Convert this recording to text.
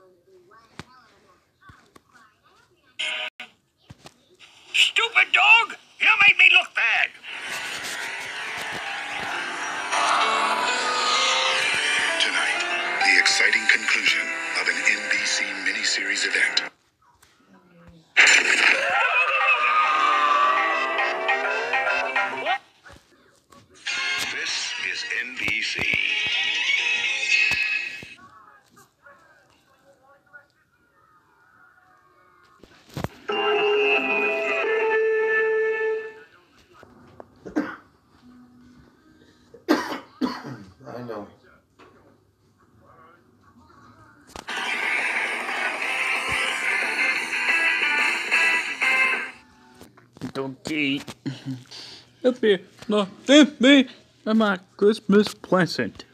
Stupid dog! You made me look bad! Tonight, the exciting conclusion of an NBC miniseries event. This is NBC. I know. Okay. Up here. No, me. I'm a Christmas present.